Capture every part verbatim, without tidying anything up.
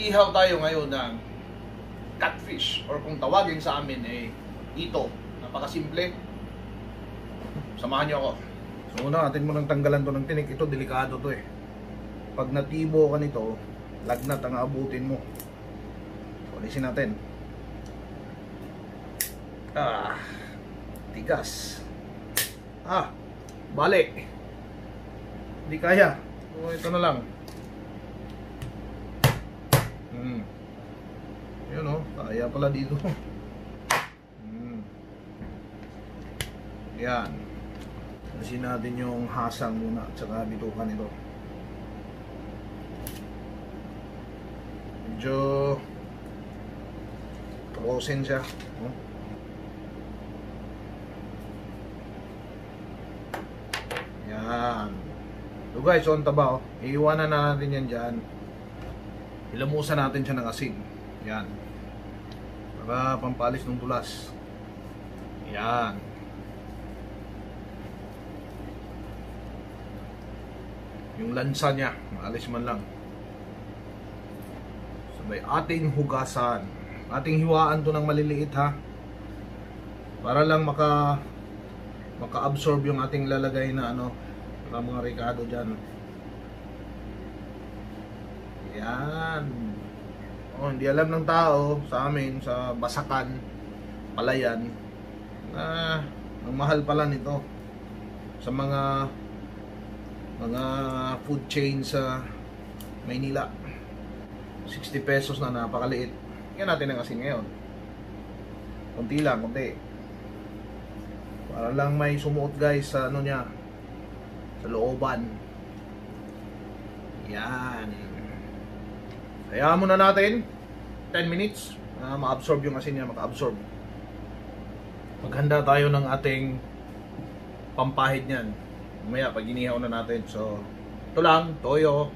Mag-iihaw tayo ngayon ng catfish, or kung tawagin sa amin eh Hito. Napakasimple. Samahan niyo ako. So una, atin mo nang tanggalan to ng tinik. Ito delikado to eh. Pag natibo ka nito, lagnat ang aabutin mo. So alisin natin. Ah, tigas. Ah, balik. Hindi kaya. So ito na lang. Hmm. Yun o, kaya pala dito. Hmm. Yan. Alisin natin yung hasang muna at saka bitukan ito. Medyo frozen siya. Oh. Yan. So guys, so ang taba oh. Iiwanan na natin yan dyan. Ilamusan natin siya ng asin. Yan. Para pampalis ng tulas. Yan. Yung lansa niya, maalis man lang. Sabay ating hugasan. Ating hiwaan to ng maliliit ha. Para lang maka maka-absorb yung ating lalagay na ano, para mga ricado dyan. Yan. Oh, hindi alam ng tao sa amin, sa Basakan, Palayan, na ang mahal pala nito sa mga mga food chain sa Maynila. Sixty pesos na, napakaliit. Yan natin ang asin ngayon. Kunti lang, kunti. Para lang may sumuot guys sa ano niya, sa looban. Yan. Hayaan muna natin ten minutes na uh, ma-absorb yung asin niya, maka-absorb. Maghanda tayo ng ating pampahid niyan. Mamaya pag inihaw na natin. So, ito lang, toyo.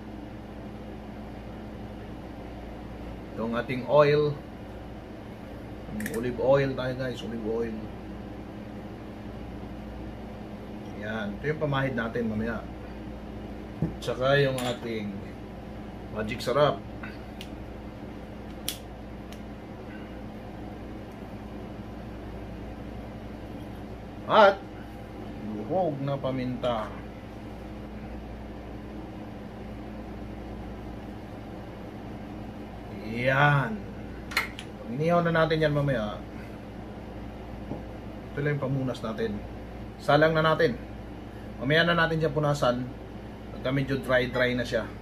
Itong ating oil. Olive oil tayo guys, olive oil. Yan, ito yung pamahid natin mamaya. Tsaka yung ating magic sarap. At durog na paminta. Yan. Inihaw na natin yan mamaya. Ito lang yung pamunas natin. Salang na natin. Mamaya na natin siya punasan. Pagka medyo dry dry na siya.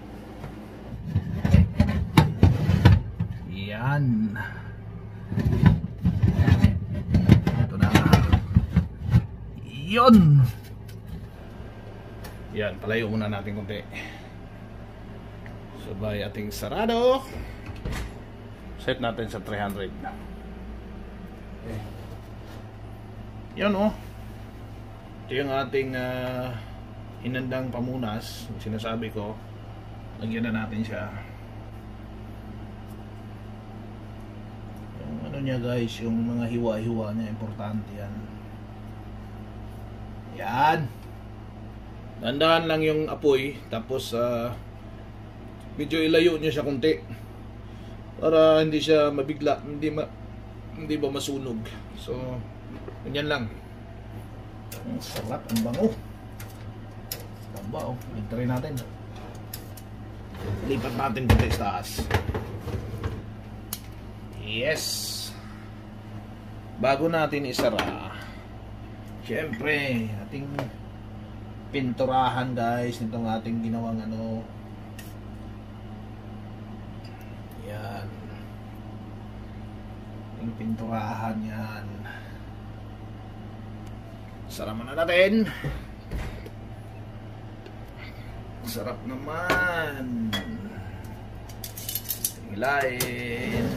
Yan. Ito na. Yun. Yan, palayo muna natin konti. Sabay ating sarado. Set natin sa three hundred. Okay. Yan oh. Ito yung ating uh, hinandang pamunas. Sinasabi ko, lagyan na natin siya. Yung ano niya guys, yung mga hiwa-hiwa niya, importante yan. Yan. Dandahan lang yung apoy. Tapos uh, medyo ilayo niya siya konti para hindi siya mabigla, hindi ma hindi ba masunog. So ganyan lang. Ang sarap, ang bango. Tamba oh, try natin. Lipat natin dito sa taas. Yes. Bago natin isara, syempre ating pinturahan guys nitong ating ginawang ano. Yan. Ating pinturahan yan. Sara muna natin. Sarap naman. Hilain.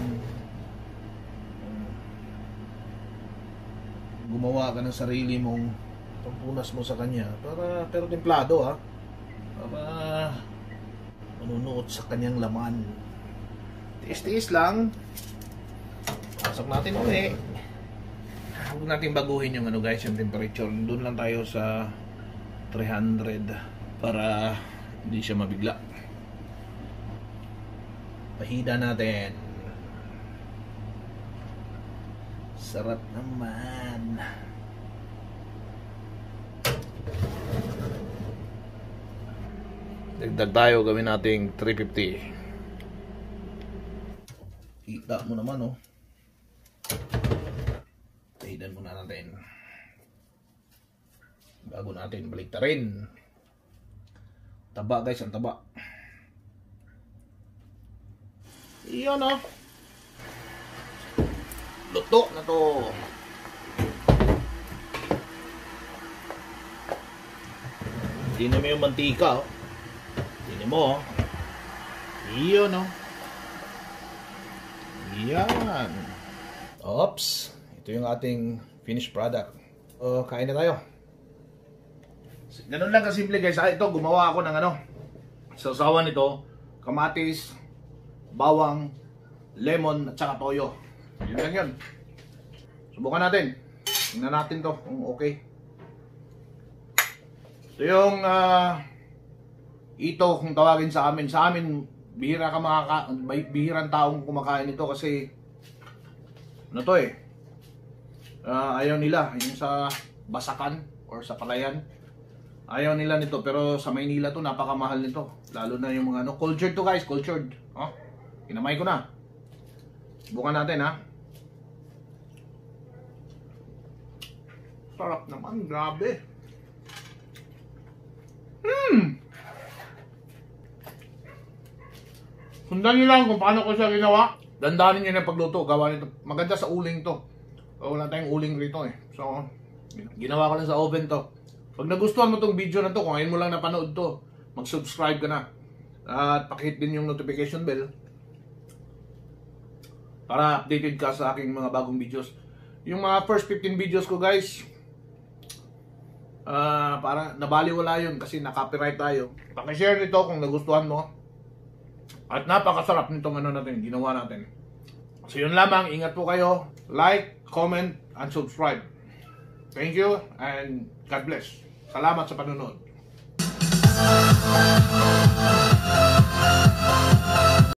Gumawa ka ng sarili mong pampunas mo sa kanya para pero templado ha. Para manunuot sa kanyang laman. Tiis-tiis lang. Pasok natin ulit. Huwag natin baguhin yung ano guys, yung temperature. Doon lang tayo sa three hundred para hindi siya mabigla. Pahida natin. Sarap naman. Dagdag tayo, gawin nating three fifty. Kita mo naman, oh. Pahidan muna natin. Bago natin baliktarin. Taba guys, ang taba. Iyon, oh. Luto na to. Hindi mo yung mantika, oh. Hindi mo, oh. Iyon, oh. Yan. Oops. Ito yung ating finished product. O, kain na tayo. Ganun lang kasimple guys. Ito, gumawa ako ng ano. Sausawan nito. Kamatis, bawang, lemon, at saka toyo. Yun lang yun. Subukan natin. Tingnan natin to kung okay. Ito yung uh, Hito kung tawagin sa amin. Sa amin, bihira ka makaka bihirang taong kumakain nito kasi ano to eh. Uh, ayaw nila yung sa basakan or sa palayan. Ayaw nila nito pero sa Maynila to napakamahal nito. Lalo na yung mga ano, cultured to guys, cultured. Oh, kinamay ko na. Subukan natin ha. Sarap naman, grabe. Hmm. Sundan nyo lang kung paano ko siya ginawa. Dandanin nyo na pagluto. Gawa nito. Maganda sa uling to. So, wala tayong uling rito eh. So, ginawa ko lang sa oven to. Pag nagustuhan mo tong video na to, kung ngayon mo lang napanood to, mag-subscribe ka na. At pakihit din yung notification bell para updated ka sa aking mga bagong videos. Yung mga first fifteen videos ko guys, uh, para nabaliwala yun kasi na-copyright tayo. Pakishare nito kung nagustuhan mo. At napakasarap nitong ano natin, ginawa natin. So yun lamang, ingat po kayo. Like, comment, and subscribe. Thank you and God bless. Salamat sa panonood.